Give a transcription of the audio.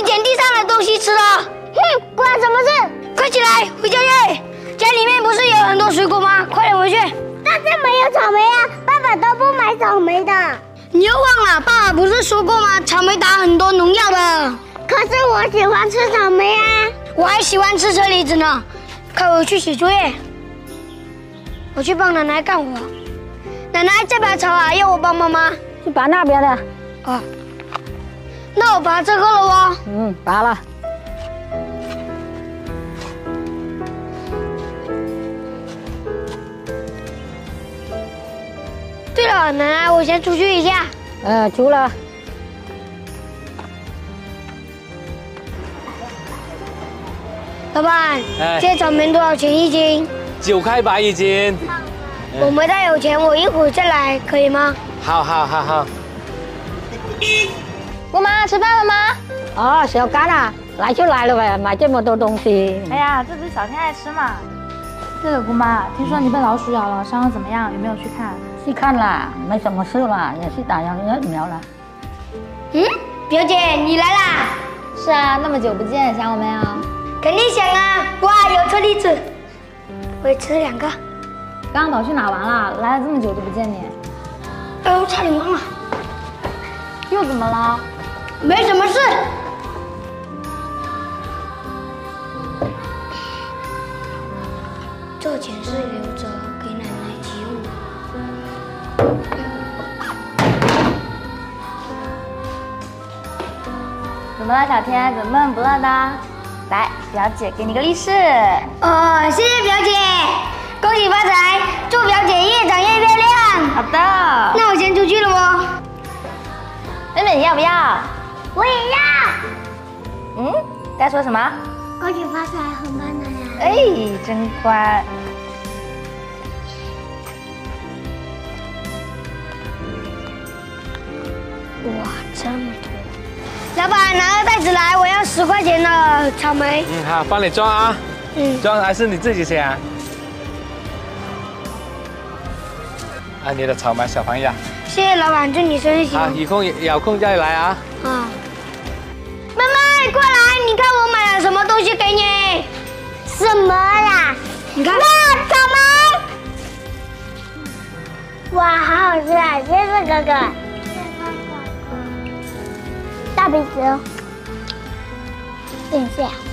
你捡地上的东西吃了。哼，关我什么事？快起来，回家去。家里面不是有很多水果吗？快点回去。但是没有草莓啊，爸爸都不买草莓的。你又忘了，爸爸不是说过吗？草莓打很多农药的。可是我喜欢吃草莓啊，我还喜欢吃车厘子呢。快回去写作业。我去帮奶奶干活。奶奶这把草啊，要我帮忙吗？ 去拔那边的。 哦，那我拔这个了哦。 拔了。 对了，奶奶，我先出去一下。 出了。 老板，这草莓多少钱一斤 ？9块8一斤。 我没带有钱，我一会儿再来，可以吗？ 好。 姑妈吃饭了吗？ 哦，小甘啊，来就来了呗，买这么多东西。 哎呀，这不是小天爱吃嘛。对了，姑妈，听说你被老鼠咬了，伤得怎么样？有没有去看？ 去看了，没什么事了，也去打疫苗了。 表姐，你来啦？ 是啊，那么久不见，想我没有？ 肯定想啊！哇，有车厘子，我也吃了2个。 刚刚跑去哪玩了？来了这么久都不见你。 哎呦，差点忘了。 又怎么了？ 没什么事。这钱是留着给奶奶急用。 怎么了，小天？怎么闷不乐的？来，表姐给你个利是。 谢谢表姐，恭喜发财，祝表姐越长越漂亮。 好的。 那我先出去了哦。 妹妹，你要不要？ 我也要。 该说什么？ 恭喜发财，红包拿来。 哎，真乖。 哇，这么多！老板，拿个袋子来，我要10块钱的草莓。 好，帮你装啊。装还是你自己先啊？你的草莓小朋友。 谢谢老板，祝你生日喜好，有空再来啊。 妹妹，过来，你看我买了什么东西给你？什么呀？你看。哇，草莓！哇，好好吃啊！谢谢哥哥。大鼻子哦。谢谢。